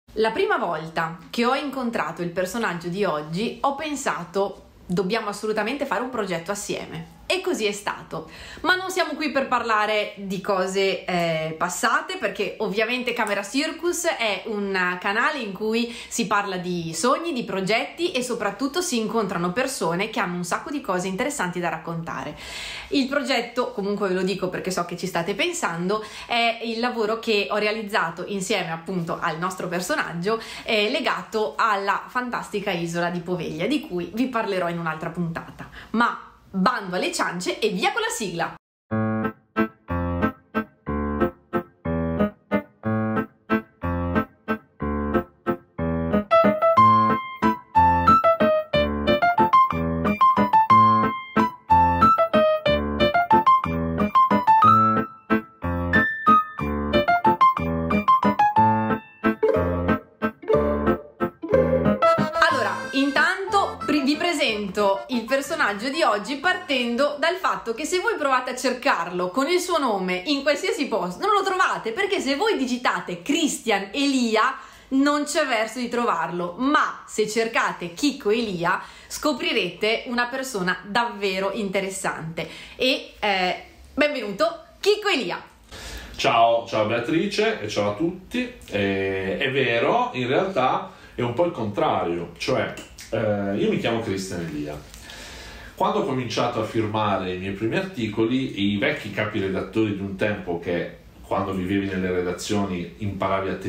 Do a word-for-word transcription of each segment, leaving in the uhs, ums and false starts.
La prima volta che ho incontrato il personaggio di oggi ho pensato dobbiamo assolutamente fare un progetto assieme. E così è stato, ma non siamo qui per parlare di cose eh, passate, perché ovviamente Camera Circus è un canale in cui si parla di sogni, di progetti e soprattutto si incontrano persone che hanno un sacco di cose interessanti da raccontare. Il progetto, comunque ve lo dico perché so che ci state pensando, è il lavoro che ho realizzato insieme appunto al nostro personaggio eh, legato alla fantastica isola di Poveglia, di cui vi parlerò in un'altra puntata. Ma bando alle ciance e via con la sigla! Il personaggio di oggi partendo dal fatto che se voi provate a cercarlo con il suo nome in qualsiasi posto non lo trovate, perché se voi digitate Christian Elia non c'è verso di trovarlo, ma se cercate Chicco Elia scoprirete una persona davvero interessante e eh, benvenuto Chicco Elia. Ciao, ciao Beatrice e ciao a tutti. Eh, è vero, in realtà è un po' il contrario, cioè eh, io mi chiamo Christian Elia. Quando ho cominciato a firmare i miei primi articoli, i vecchi capi redattori di un tempo che quando vivevi nelle redazioni imparavi a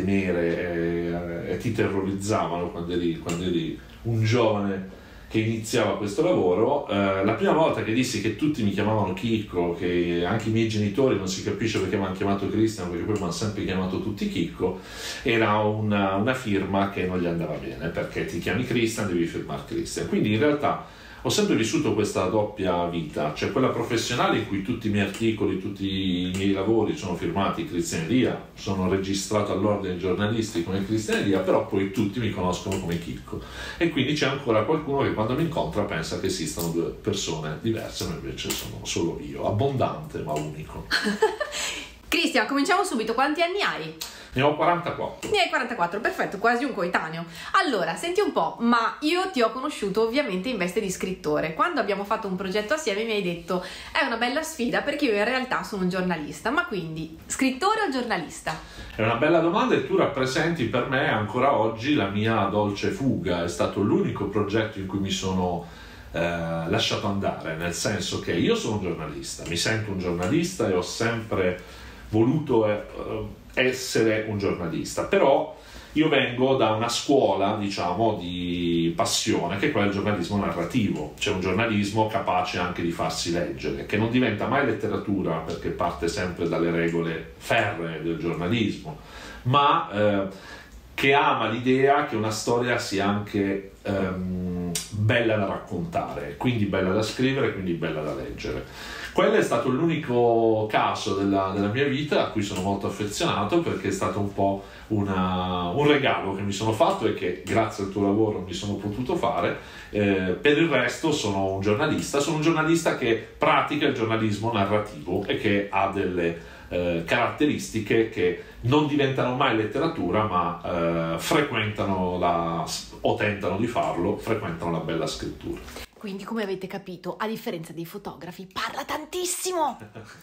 temere e, e ti terrorizzavano quando eri, quando eri un giovane che iniziava questo lavoro, eh, la prima volta che dissi che tutti mi chiamavano Chicco, che anche i miei genitori non si capisce perché mi hanno chiamato Christian, perché poi mi hanno sempre chiamato tutti Chicco, era una, una firma che non gli andava bene, perché ti chiami Christian, devi firmare Christian. Quindi in realtà ho sempre vissuto questa doppia vita, cioè quella professionale in cui tutti i miei articoli, tutti i miei lavori sono firmati Christian Elia, sono registrato all'ordine giornalisti come Christian Elia, però poi tutti mi conoscono come Chicco. E quindi c'è ancora qualcuno che quando mi incontra pensa che esistano due persone diverse, ma invece sono solo io, abbondante ma unico. Christian, cominciamo subito, quanti anni hai? Ne ho quarantaquattro. Ne hai quarantaquattro, perfetto, quasi un coetaneo. Allora, senti un po', ma io ti ho conosciuto ovviamente in veste di scrittore. Quando abbiamo fatto un progetto assieme mi hai detto è una bella sfida perché io in realtà sono un giornalista. Ma quindi, scrittore o giornalista? È una bella domanda e tu rappresenti per me ancora oggi la mia dolce fuga. È stato l'unico progetto in cui mi sono eh, lasciato andare, nel senso che io sono un giornalista, mi sento un giornalista e ho sempre voluto eh, essere un giornalista, però io vengo da una scuola, diciamo, di passione, che è quella del giornalismo narrativo, cioè un giornalismo capace anche di farsi leggere, che non diventa mai letteratura perché parte sempre dalle regole ferree del giornalismo, ma eh, che ama l'idea che una storia sia anche ehm, bella da raccontare, quindi bella da scrivere, quindi bella da leggere. Quello è stato l'unico caso della, della mia vita a cui sono molto affezionato, perché è stato un po' una, un regalo che mi sono fatto e che grazie al tuo lavoro mi sono potuto fare. Eh, per il resto sono un giornalista, sono un giornalista che pratica il giornalismo narrativo e che ha delle eh, caratteristiche che non diventano mai letteratura, ma eh, frequentano la, o tentano di farlo, frequentano la bella scrittura. Quindi, come avete capito, a differenza dei fotografi, parla tantissimo!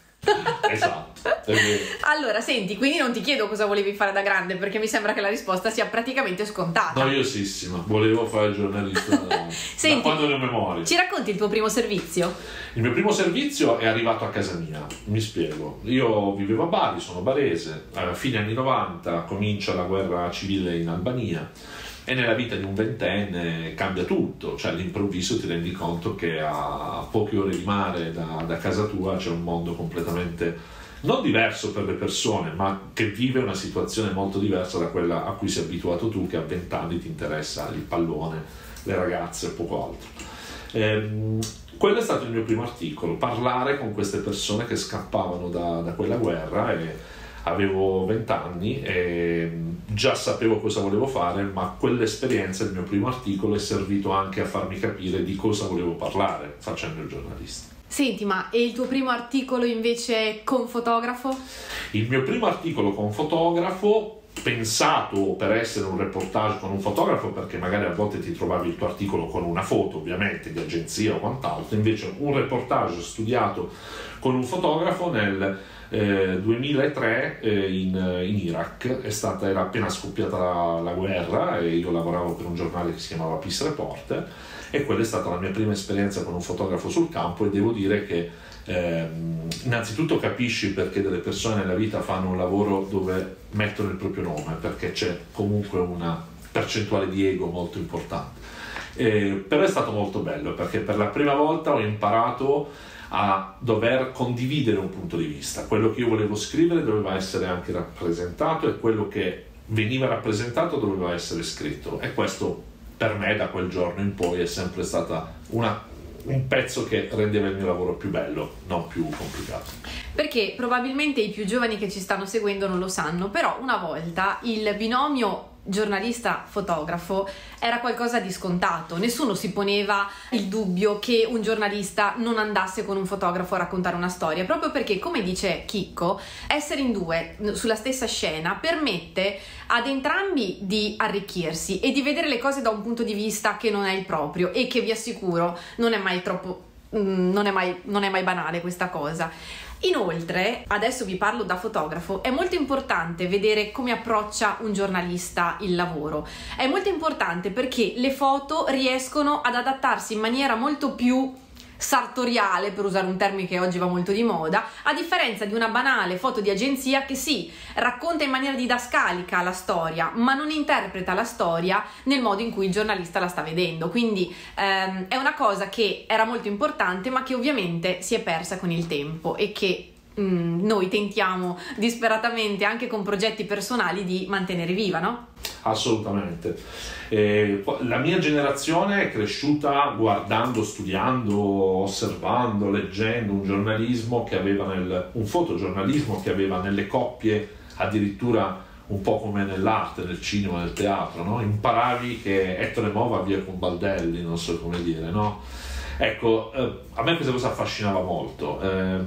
Esatto. Allora, senti, quindi non ti chiedo cosa volevi fare da grande, perché mi sembra che la risposta sia praticamente scontata. Noiosissima, volevo fare il giornalista da, senti, da quando ne ho memoria. Ci racconti il tuo primo servizio? Il mio primo servizio è arrivato a casa mia, mi spiego. Io vivevo a Bari, sono barese, a fine anni novanta comincia la guerra civile in Albania. E nella vita di un ventenne cambia tutto, cioè all'improvviso ti rendi conto che a poche ore di mare da, da casa tua c'è un mondo completamente non diverso per le persone, ma che vive una situazione molto diversa da quella a cui sei abituato tu, che a vent'anni ti interessa il pallone, le ragazze e poco altro. Ehm, quello è stato il mio primo articolo, parlare con queste persone che scappavano da, da quella guerra, e avevo vent'anni e già sapevo cosa volevo fare, ma quell'esperienza, il mio primo articolo, è servito anche a farmi capire di cosa volevo parlare facendo il giornalista. Senti, ma e il tuo primo articolo invece con fotografo? Il mio primo articolo con fotografo pensato per essere un reportage con un fotografo, perché magari a volte ti trovavi il tuo articolo con una foto, ovviamente di agenzia o quant'altro. Invece un reportage studiato con un fotografo nel eh, duemilatré eh, in, in Iraq. È stata, era appena scoppiata la, la guerra e io lavoravo per un giornale che si chiamava Peace Reporter, e quella è stata la mia prima esperienza con un fotografo sul campo, e devo dire che eh, innanzitutto capisci perché delle persone nella vita fanno un lavoro dove mettono il proprio nome, perché c'è comunque una percentuale di ego molto importante. Eh, però è stato molto bello, perché per la prima volta ho imparato a dover condividere un punto di vista. Quello che io volevo scrivere doveva essere anche rappresentato, e quello che veniva rappresentato doveva essere scritto, e questo per me da quel giorno in poi è sempre stata una, un pezzo che rendeva il mio lavoro più bello, non più complicato. Perché probabilmente i più giovani che ci stanno seguendo non lo sanno, però una volta il binomio giornalista-fotografo era qualcosa di scontato. Nessuno si poneva il dubbio che un giornalista non andasse con un fotografo a raccontare una storia, proprio perché, come dice Chicco, essere in due sulla stessa scena permette ad entrambi di arricchirsi e di vedere le cose da un punto di vista che non è il proprio, e che vi assicuro non è mai troppo non è mai, non è mai banale questa cosa. Inoltre, adesso vi parlo da fotografo, è molto importante vedere come approccia un giornalista il lavoro. È molto importante perché le foto riescono ad adattarsi in maniera molto più sartoriale, per usare un termine che oggi va molto di moda, a differenza di una banale foto di agenzia che sì, racconta in maniera didascalica la storia, ma non interpreta la storia nel modo in cui il giornalista la sta vedendo. Quindi ehm, è una cosa che era molto importante, ma che ovviamente si è persa con il tempo, e che mh, noi tentiamo disperatamente, anche con progetti personali, di mantenere viva, no? Assolutamente. Eh, la mia generazione è cresciuta guardando, studiando, osservando, leggendo un giornalismo che aveva nel, un fotogiornalismo che aveva nelle coppie addirittura un po' come nell'arte, nel cinema, nel teatro, no? Imparavi che Ettore Mo va via con Baldelli, non so come dire, no? Ecco, eh, a me questa cosa affascinava molto. Eh,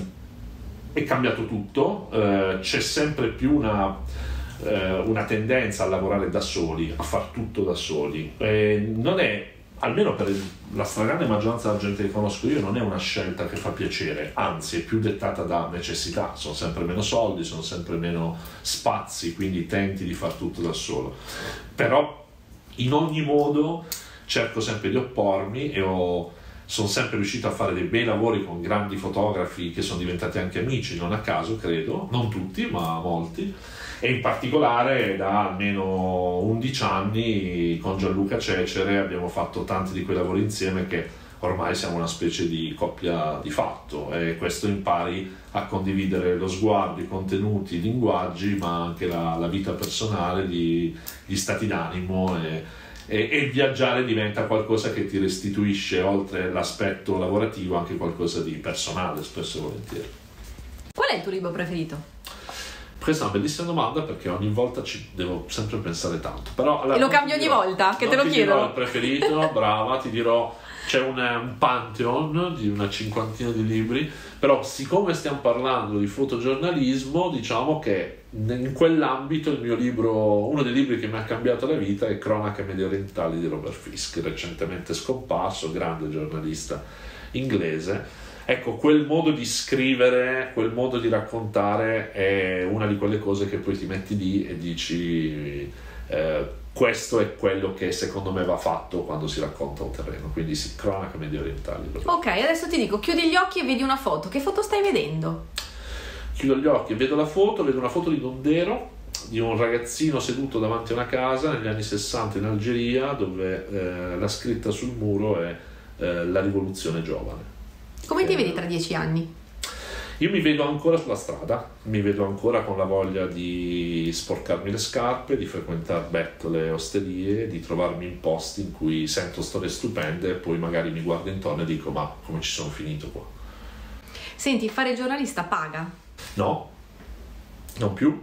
è cambiato tutto, eh, c'è sempre più una una tendenza a lavorare da soli, a far tutto da soli. E non è, almeno per la stragrande maggioranza della gente che conosco io, non è una scelta che fa piacere, anzi è più dettata da necessità. Sono sempre meno soldi, sono sempre meno spazi, quindi tenti di far tutto da solo. Però in ogni modo cerco sempre di oppormi, e ho sono sempre riuscito a fare dei bei lavori con grandi fotografi che sono diventati anche amici, non a caso credo, non tutti ma molti. E in particolare da almeno undici anni con Gianluca Cecere abbiamo fatto tanti di quei lavori insieme, che ormai siamo una specie di coppia di fatto, e questo impari a condividere lo sguardo, i contenuti, i linguaggi, ma anche la, la vita personale, gli, gli stati d'animo, e, e, e il viaggiare diventa qualcosa che ti restituisce, oltre l'aspetto lavorativo, anche qualcosa di personale, spesso e volentieri. Qual è il tuo libro preferito? Questa è una bellissima domanda, perché ogni volta ci devo sempre pensare tanto. Però, allora, e lo cambio ogni volta che te lo chiedo. Non ti dirò il preferito, brava, ti dirò, c'è un, un pantheon di una cinquantina di libri, però siccome stiamo parlando di fotogiornalismo, diciamo che in quell'ambito il mio libro, uno dei libri che mi ha cambiato la vita, è Cronache mediorientali di Robert Fisk, recentemente scomparso, grande giornalista inglese. Ecco, quel modo di scrivere, quel modo di raccontare è una di quelle cose che poi ti metti lì e dici eh, questo è quello che secondo me va fatto quando si racconta un terreno. Quindi sì, Cronache mediorientali. Ok, adesso ti dico, chiudi gli occhi e vedi una foto. Che foto stai vedendo? Chiudo gli occhi e vedo la foto, vedo una foto di Dondero, di un ragazzino seduto davanti a una casa negli anni sessanta in Algeria, dove eh, la scritta sul muro è eh, la rivoluzione giovane. Come ti vedi tra dieci anni? Io mi vedo ancora sulla strada, mi vedo ancora con la voglia di sporcarmi le scarpe, di frequentare bettole e osterie, di trovarmi in posti in cui sento storie stupende e poi magari mi guardo intorno e dico: ma come ci sono finito qua? Senti, fare giornalista paga? No, non più,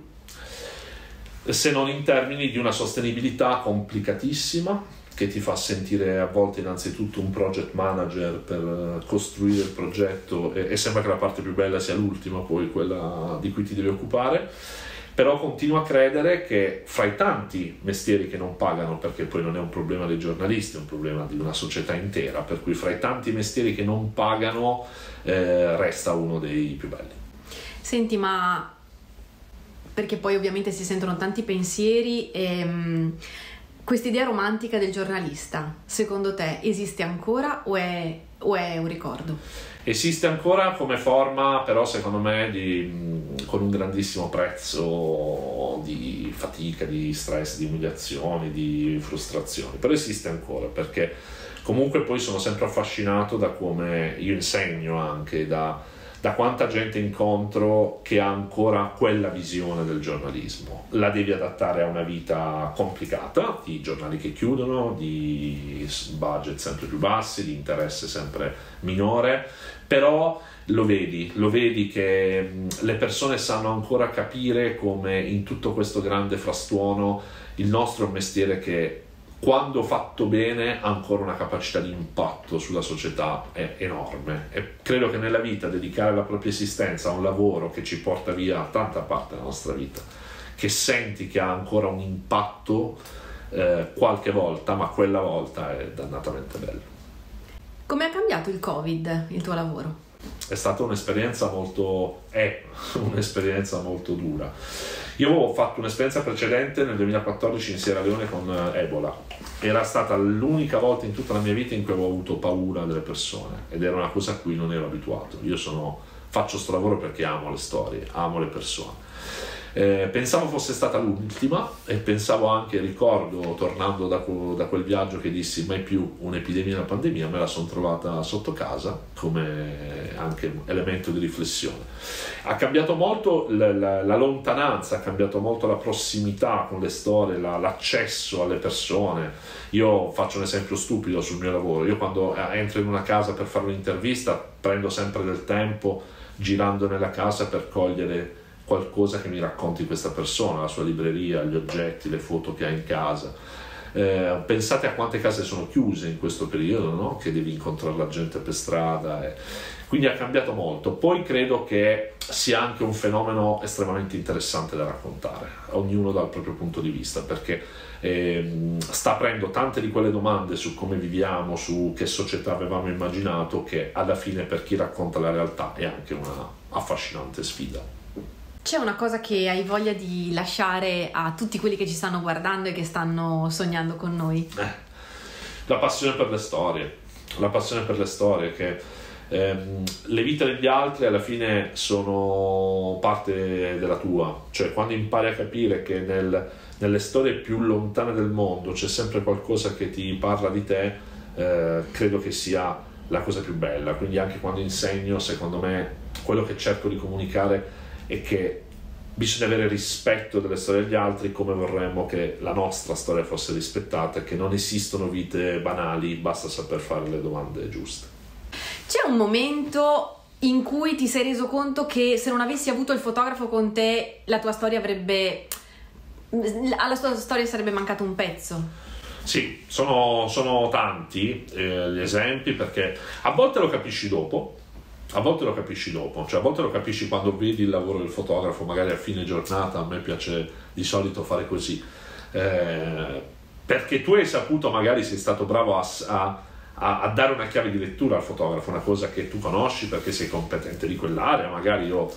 se non in termini di una sostenibilità complicatissima, che ti fa sentire a volte innanzitutto un project manager per costruire il progetto, e, e sembra che la parte più bella sia l'ultima, poi quella di cui ti devi occupare, però continuo a credere che fra i tanti mestieri che non pagano, perché poi non è un problema dei giornalisti, è un problema di una società intera, per cui fra i tanti mestieri che non pagano eh, resta uno dei più belli. Senti, ma perché poi ovviamente si sentono tanti pensieri, ehm, quest'idea romantica del giornalista, secondo te esiste ancora o è, o è un ricordo? Esiste ancora come forma, però secondo me di, con un grandissimo prezzo di fatica, di stress, di umiliazioni, di frustrazioni, però esiste ancora, perché comunque poi sono sempre affascinato da come io insegno, anche da, da quanta gente incontro che ha ancora quella visione del giornalismo. La devi adattare a una vita complicata, di giornali che chiudono, di budget sempre più bassi, di interesse sempre minore, però lo vedi, lo vedi che le persone sanno ancora capire come in tutto questo grande frastuono il nostro è un mestiere che, quando fatto bene, ha ancora una capacità di impatto sulla società è enorme, e credo che nella vita dedicare la propria esistenza a un lavoro che ci porta via tanta parte della nostra vita, che senti che ha ancora un impatto eh, qualche volta, ma quella volta è dannatamente bello. Come ha cambiato il Covid il tuo lavoro? È stata un'esperienza molto è un'esperienza molto dura. Io avevo fatto un'esperienza precedente nel duemilaquattordici in Sierra Leone con Ebola. Era stata l'unica volta in tutta la mia vita in cui avevo avuto paura delle persone, ed era una cosa a cui non ero abituato. Io sono, faccio sto lavoro perché amo le storie, amo le persone. Eh, pensavo fosse stata l'ultima, e pensavo anche, ricordo tornando da, da quel viaggio, che dissi mai più un'epidemia, una pandemia, me la sono trovata sotto casa come anche elemento di riflessione. Ha cambiato molto la, la, la lontananza, ha cambiato molto la prossimità con le storie, la, l'accesso alle persone. Io faccio un esempio stupido sul mio lavoro: io quando entro in una casa per fare un'intervista prendo sempre del tempo girando nella casa per cogliere qualcosa che mi racconti questa persona, la sua libreria, gli oggetti, le foto che ha in casa. Eh, pensate a quante case sono chiuse in questo periodo, no? Che devi incontrare la gente per strada, eh. Quindi ha cambiato molto. Poi credo che sia anche un fenomeno estremamente interessante da raccontare, ognuno dal proprio punto di vista, perché eh, sta aprendo tante di quelle domande su come viviamo, su che società avevamo immaginato, che alla fine per chi racconta la realtà è anche una affascinante sfida. C'è una cosa che hai voglia di lasciare a tutti quelli che ci stanno guardando e che stanno sognando con noi? Eh, la passione per le storie, la passione per le storie, che ehm, le vite degli altri alla fine sono parte della tua, cioè quando impari a capire che nel, nelle storie più lontane del mondo c'è sempre qualcosa che ti parla di te, eh, credo che sia la cosa più bella. Quindi anche quando insegno, secondo me quello che cerco di comunicare e che bisogna avere rispetto delle storie degli altri, come vorremmo che la nostra storia fosse rispettata, e che non esistono vite banali, basta saper fare le domande giuste. C'è un momento in cui ti sei reso conto che se non avessi avuto il fotografo con te, la tua storia avrebbe, alla tua storia sarebbe mancato un pezzo? Sì, sono, sono tanti eh, gli esempi, perché a volte lo capisci dopo, A volte lo capisci dopo, cioè a volte lo capisci quando vedi il lavoro del fotografo, magari a fine giornata. A me piace di solito fare così, eh, perché tu hai saputo, magari sei stato bravo a, a, a dare una chiave di lettura al fotografo, una cosa che tu conosci perché sei competente di quell'area, magari o,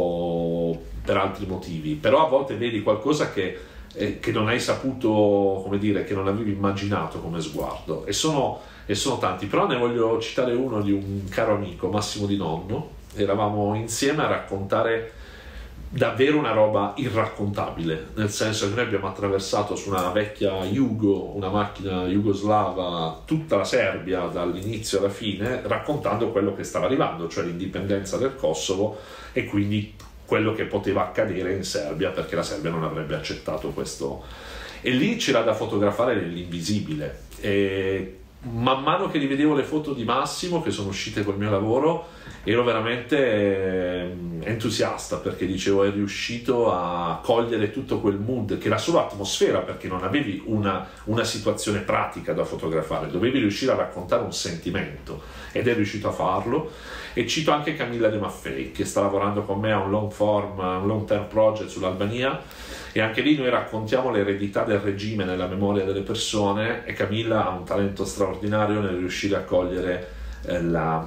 o per altri motivi, però a volte vedi qualcosa che, eh, che non hai saputo, come dire, che non avevi immaginato come sguardo, e sono... e sono tanti, però ne voglio citare uno di un caro amico, Massimo Di Nonno. Eravamo insieme a raccontare davvero una roba irraccontabile, nel senso che noi abbiamo attraversato su una vecchia Jugo, una macchina jugoslava, tutta la Serbia dall'inizio alla fine, raccontando quello che stava arrivando, cioè l'indipendenza del Kosovo, e quindi quello che poteva accadere in Serbia, perché la Serbia non avrebbe accettato questo. E lì c'era da fotografare nell'invisibile, e man mano che rivedevo le foto di Massimo che sono uscite col mio lavoro ero veramente eh, entusiasta, perché dicevo è riuscito a cogliere tutto quel mood che era solo atmosfera, perché non avevi una, una situazione pratica da fotografare, dovevi riuscire a raccontare un sentimento ed è riuscito a farlo. E cito anche Camilla De Maffei, che sta lavorando con me a un long form, un long term project sull'Albania, e anche lì noi raccontiamo l'eredità del regime nella memoria delle persone, e Camilla ha un talento straordinario nel riuscire a cogliere eh, la,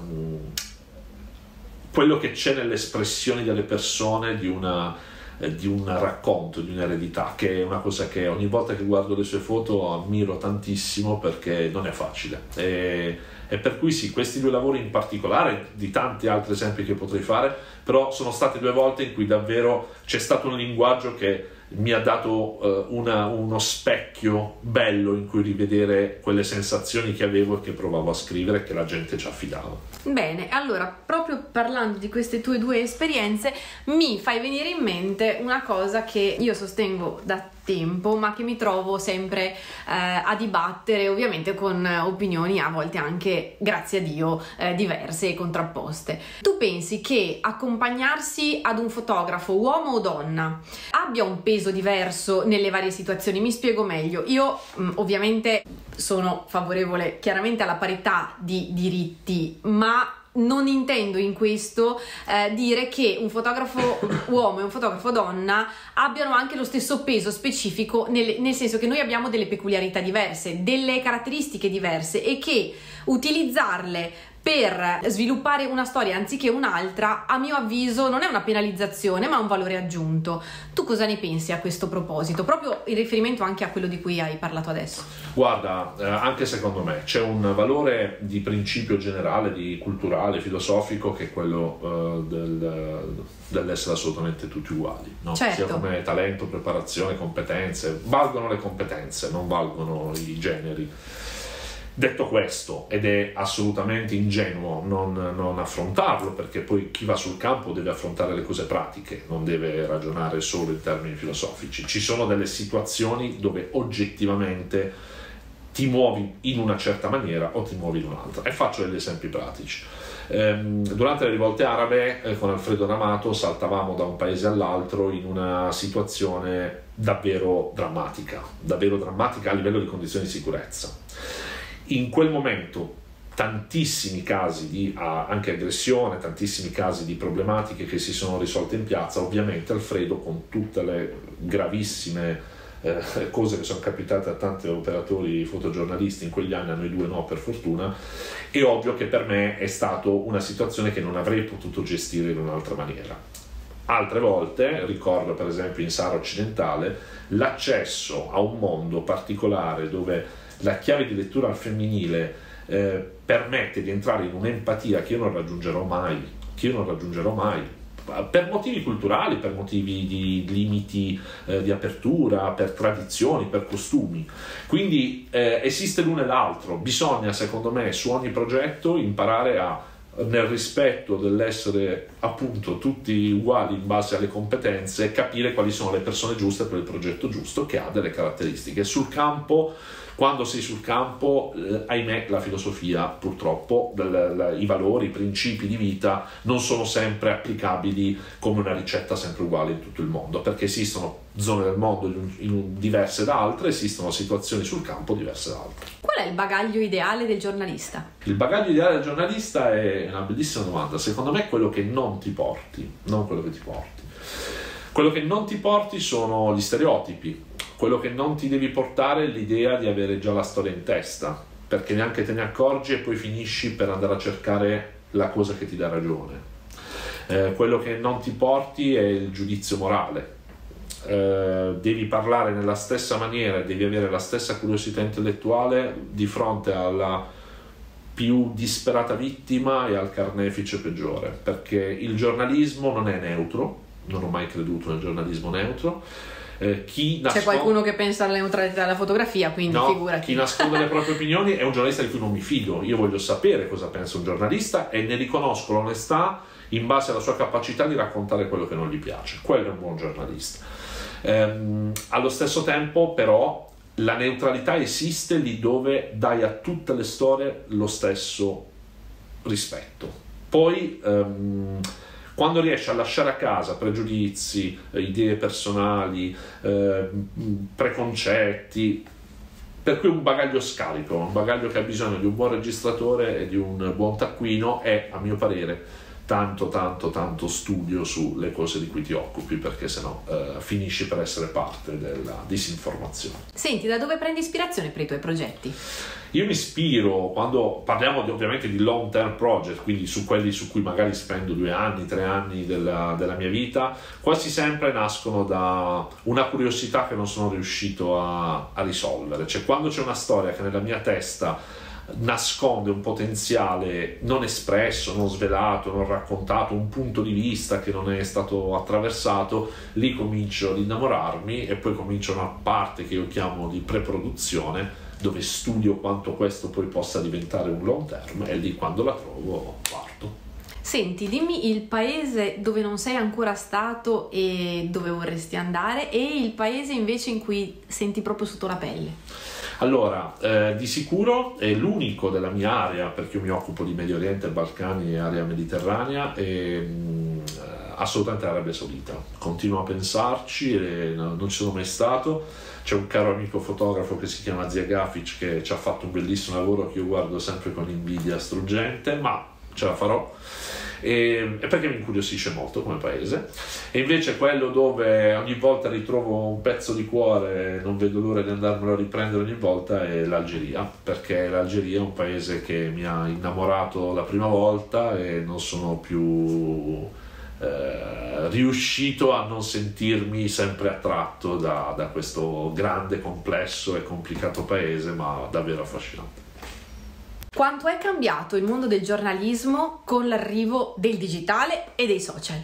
quello che c'è nelle espressioni delle persone di una eh, di un racconto, di un'eredità, che è una cosa che ogni volta che guardo le sue foto ammiro tantissimo, perché non è facile. E, e per cui sì, questi due lavori in particolare, di tanti altri esempi che potrei fare, però sono state due volte in cui davvero c'è stato un linguaggio che mi ha dato uh, una, uno specchio bello in cui rivedere quelle sensazioni che avevo e che provavo a scrivere e che la gente ci affidava. Bene, allora, proprio parlando di queste tue due esperienze, mi fai venire in mente una cosa che io sostengo da tempo, ma che mi trovo sempre eh, a dibattere, ovviamente con opinioni a volte anche, grazie a Dio, eh, diverse e contrapposte. Tu pensi che accompagnarsi ad un fotografo, uomo o donna, abbia un peso diverso nelle varie situazioni? Mi spiego meglio. Io mh, ovviamente sono favorevole chiaramente alla parità di diritti, ma non intendo in questo eh, dire che un fotografo uomo e un fotografo donna abbiano anche lo stesso peso specifico, nel, nel senso che noi abbiamo delle peculiarità diverse, delle caratteristiche diverse, e che utilizzarle per sviluppare una storia anziché un'altra, a mio avviso, non è una penalizzazione ma un valore aggiunto. Tu cosa ne pensi a questo proposito, proprio in riferimento anche a quello di cui hai parlato adesso? Guarda, eh, anche secondo me c'è un valore di principio generale, di culturale, filosofico, che è quello eh, del, dell'essere assolutamente tutti uguali, no? Certo. Sia come talento, preparazione, competenze. Valgono le competenze, non valgono i generi. Detto questo, ed è assolutamente ingenuo non, non affrontarlo, perché poi chi va sul campo deve affrontare le cose pratiche, non deve ragionare solo in termini filosofici. Ci sono delle situazioni dove oggettivamente ti muovi in una certa maniera o ti muovi in un'altra, e faccio degli esempi pratici. Ehm, durante le rivolte arabe eh, con Alfredo D'Amato saltavamo da un paese all'altro in una situazione davvero drammatica, davvero drammatica a livello di condizioni di sicurezza. In quel momento tantissimi casi di ah, anche aggressione, tantissimi casi di problematiche che si sono risolte in piazza. Ovviamente Alfredo, con tutte le gravissime eh, cose che sono capitate a tanti operatori fotogiornalisti in quegli anni, a noi due no per fortuna, è ovvio che per me è stata una situazione che non avrei potuto gestire in un'altra maniera. Altre volte, ricordo per esempio in Sahara Occidentale, l'accesso a un mondo particolare dove la chiave di lettura al femminile eh, permette di entrare in un'empatia che io non raggiungerò mai, che io non raggiungerò mai, per motivi culturali, per motivi di limiti eh, di apertura, per tradizioni, per costumi. Quindi eh, esiste l'uno e l'altro. Bisogna, secondo me, su ogni progetto imparare a, nel rispetto dell'essere appunto tutti uguali in base alle competenze, capire quali sono le persone giuste per il progetto giusto, che ha delle caratteristiche. Sul campo, quando sei sul campo, eh, ahimè, la filosofia purtroppo, del, la, i valori, i principi di vita non sono sempre applicabili come una ricetta sempre uguale in tutto il mondo, perché esistono zone del mondo in, in, diverse da altre, esistono situazioni sul campo diverse da altre. Qual è il bagaglio ideale del giornalista? Il bagaglio ideale del giornalista è una bellissima domanda. Secondo me è quello che non ti porti, non quello che ti porti. Quello che non ti porti sono gli stereotipi. Quello che non ti devi portare è l'idea di avere già la storia in testa, perché neanche te ne accorgi e poi finisci per andare a cercare la cosa che ti dà ragione. Eh, quello che non ti porti è il giudizio morale. Eh, devi parlare nella stessa maniera, devi avere la stessa curiosità intellettuale di fronte alla più disperata vittima e al carnefice peggiore, perché il giornalismo non è neutro, non ho mai creduto nel giornalismo neutro. Eh, chi nasconde... C'è qualcuno che pensa alla neutralità della fotografia, quindi no, figurati. Chi nasconde le proprie opinioni è un giornalista di cui non mi fido. Io voglio sapere cosa pensa un giornalista e ne riconosco l'onestà in base alla sua capacità di raccontare quello che non gli piace. Quello è un buon giornalista. Ehm, allo stesso tempo, però, la neutralità esiste lì dove dai a tutte le storie lo stesso rispetto. Poi ehm, Quando riesci a lasciare a casa pregiudizi, idee personali, eh, preconcetti, per cui un bagaglio scarico, un bagaglio che ha bisogno di un buon registratore e di un buon taccuino e, a mio parere, tanto tanto tanto studio sulle cose di cui ti occupi, perché sennò eh, finisci per essere parte della disinformazione. Senti, da dove prendi ispirazione per i tuoi progetti? Io mi ispiro, quando parliamo di, ovviamente di long term project, quindi su quelli su cui magari spendo due anni, tre anni della, della mia vita, quasi sempre nascono da una curiosità che non sono riuscito a, a risolvere. Cioè, quando c'è una storia che nella mia testa nasconde un potenziale non espresso, non svelato, non raccontato, un punto di vista che non è stato attraversato, lì comincio ad innamorarmi e poi comincio una parte che io chiamo di pre-produzione, dove studio quanto questo poi possa diventare un long term, e lì quando la trovo parto. Senti, dimmi il paese dove non sei ancora stato e dove vorresti andare, e il paese invece in cui senti proprio sotto la pelle. Allora, eh, di sicuro è l'unico della mia area, perché io mi occupo di Medio Oriente, Balcani e area mediterranea, e mh, assolutamente l'Arabia Saudita. Continuo a pensarci e no, non ci sono mai stato. C'è un caro amico fotografo che si chiama Zia Gafic che ci ha fatto un bellissimo lavoro che io guardo sempre con invidia struggente, ma ce la farò. E, e perché mi incuriosisce molto come paese. E invece quello dove ogni volta ritrovo un pezzo di cuore, non vedo l'ora di andarmelo a riprendere ogni volta, è l'Algeria, perché l'Algeria è un paese che mi ha innamorato la prima volta e non sono più eh, riuscito a non sentirmi sempre attratto da, da questo grande, complesso e complicato paese, ma davvero affascinante. Quanto è cambiato il mondo del giornalismo con l'arrivo del digitale e dei social?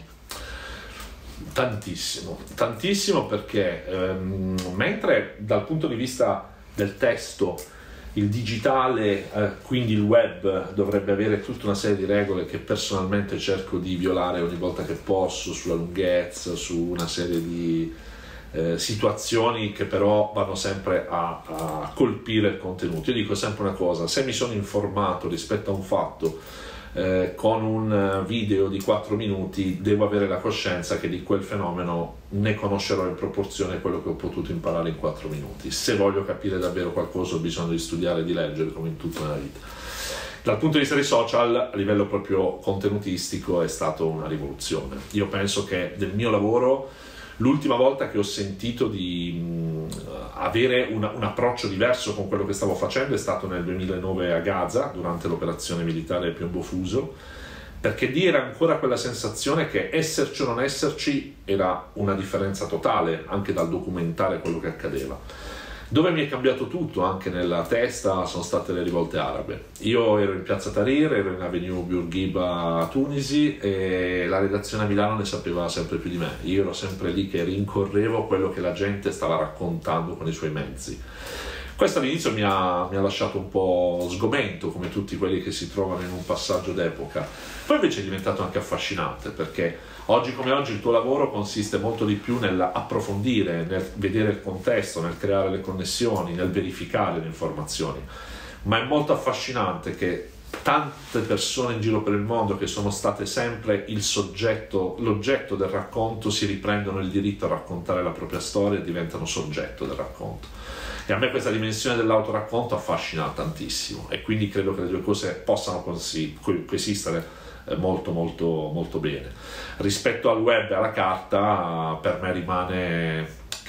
Tantissimo, tantissimo, perché ehm, mentre dal punto di vista del testo il digitale, eh, quindi il web, dovrebbe avere tutta una serie di regole che personalmente cerco di violare ogni volta che posso, sulla lunghezza, su una serie di Eh, situazioni che però vanno sempre a, a colpire il contenuto. Io dico sempre una cosa: se mi sono informato rispetto a un fatto eh, con un video di quattro minuti, devo avere la coscienza che di quel fenomeno ne conoscerò in proporzione quello che ho potuto imparare in quattro minuti. Se voglio capire davvero qualcosa ho bisogno di studiare e di leggere, come in tutta la vita. Dal punto di vista dei social, a livello proprio contenutistico, è stata una rivoluzione. Io penso che del mio lavoro l'ultima volta che ho sentito di mh, avere una, un approccio diverso con quello che stavo facendo è stato nel duemilanove a Gaza, durante l'operazione militare Piombo Fuso, perché lì era ancora quella sensazione che esserci o non esserci era una differenza totale, anche dal documentare quello che accadeva. Dove mi è cambiato tutto, anche nella testa, sono state le rivolte arabe. Io ero in piazza Tahrir, ero in Avenue Bourguiba a Tunisi, e la redazione a Milano ne sapeva sempre più di me. Io ero sempre lì che rincorrevo quello che la gente stava raccontando con i suoi mezzi. Questo all'inizio mi ha, mi ha lasciato un po' sgomento, come tutti quelli che si trovano in un passaggio d'epoca. Poi invece è diventato anche affascinante, perché oggi come oggi il tuo lavoro consiste molto di più nell'approfondire, nel vedere il contesto, nel creare le connessioni, nel verificare le informazioni. Ma è molto affascinante che tante persone in giro per il mondo, che sono state sempre il soggetto, l'oggetto del racconto, si riprendono il diritto a raccontare la propria storia e diventano soggetto del racconto. E a me questa dimensione dell'autoracconto affascina tantissimo, e quindi credo che le due cose possano coesistere molto molto molto bene. Rispetto al web e alla carta, per me rimane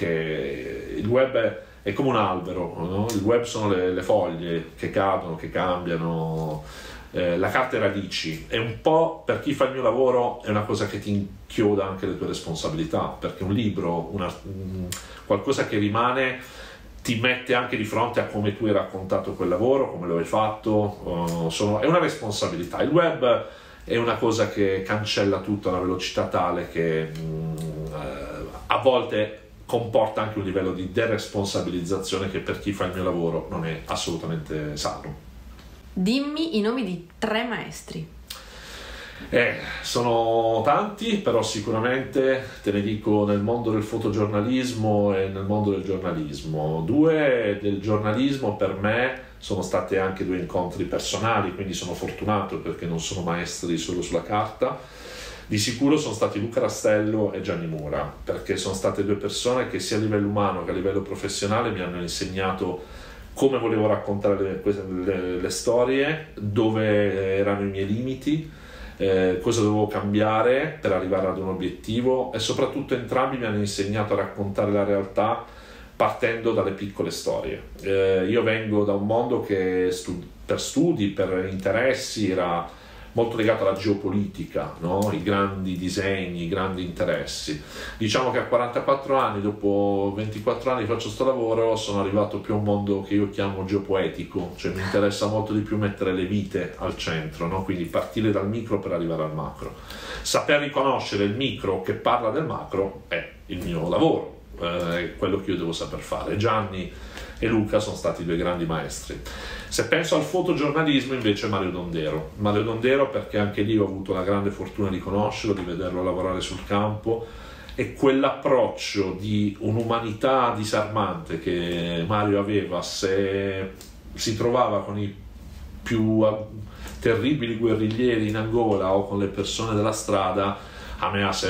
che il web è come un albero, no? Il web sono le, le foglie che cadono, che cambiano, eh, la carta è radici. È un po', per chi fa il mio lavoro, è una cosa che ti inchioda anche le tue responsabilità, perché un libro, una, qualcosa che rimane, ti mette anche di fronte a come tu hai raccontato quel lavoro, come lo hai fatto, uh, sono, è una responsabilità. Il web è una cosa che cancella tutto a una velocità tale che mh, a volte comporta anche un livello di deresponsabilizzazione che per chi fa il mio lavoro non è assolutamente sano. Dimmi i nomi di tre maestri. Eh, sono tanti, però sicuramente te ne dico nel mondo del fotogiornalismo e nel mondo del giornalismo. Due del giornalismo per me sono state anche due incontri personali, quindi sono fortunato perché non sono maestri solo sulla carta. Di sicuro sono stati Luca Rastello e Gianni Mura, perché sono state due persone che sia a livello umano che a livello professionale mi hanno insegnato come volevo raccontare le, le, le storie, dove erano i miei limiti, eh, cosa dovevo cambiare per arrivare ad un obiettivo, e soprattutto entrambi mi hanno insegnato a raccontare la realtà partendo dalle piccole storie. Eh, io vengo da un mondo che stu- per studi, per interessi era molto legato alla geopolitica, no? I grandi disegni, i grandi interessi. Diciamo che a quarantaquattro anni, dopo ventiquattro anni che faccio sto lavoro, sono arrivato più a un mondo che io chiamo geopoetico, cioè mi interessa molto di più mettere le vite al centro, no? Quindi partire dal micro per arrivare al macro. Saper riconoscere il micro che parla del macro è il mio lavoro, è quello che io devo saper fare. Gianni e Luca sono stati due grandi maestri. Se penso al fotogiornalismo invece Mario Dondero. Mario Dondero perché anche lì ho avuto la grande fortuna di conoscerlo, di vederlo lavorare sul campo, e quell'approccio di un'umanità disarmante che Mario aveva se si trovava con i più terribili guerriglieri in Angola o con le persone della strada, a me ha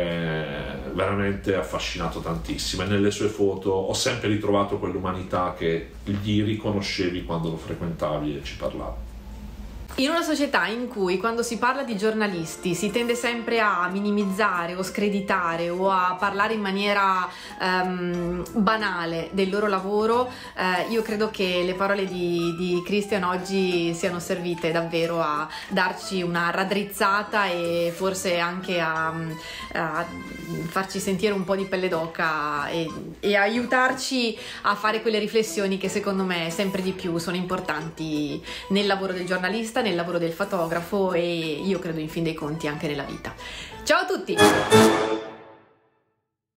sempre veramente affascinato tantissimo, e nelle sue foto ho sempre ritrovato quell'umanità che gli riconoscevi quando lo frequentavi e ci parlavi. In una società in cui quando si parla di giornalisti si tende sempre a minimizzare o screditare o a parlare in maniera um, banale del loro lavoro, eh, io credo che le parole di, di Christian oggi siano servite davvero a darci una raddrizzata e forse anche a, a farci sentire un po' di pelle d'oca e, e aiutarci a fare quelle riflessioni che secondo me sempre di più sono importanti nel lavoro del giornalista, nel lavoro del fotografo e io credo in fin dei conti anche nella vita. Ciao a tutti!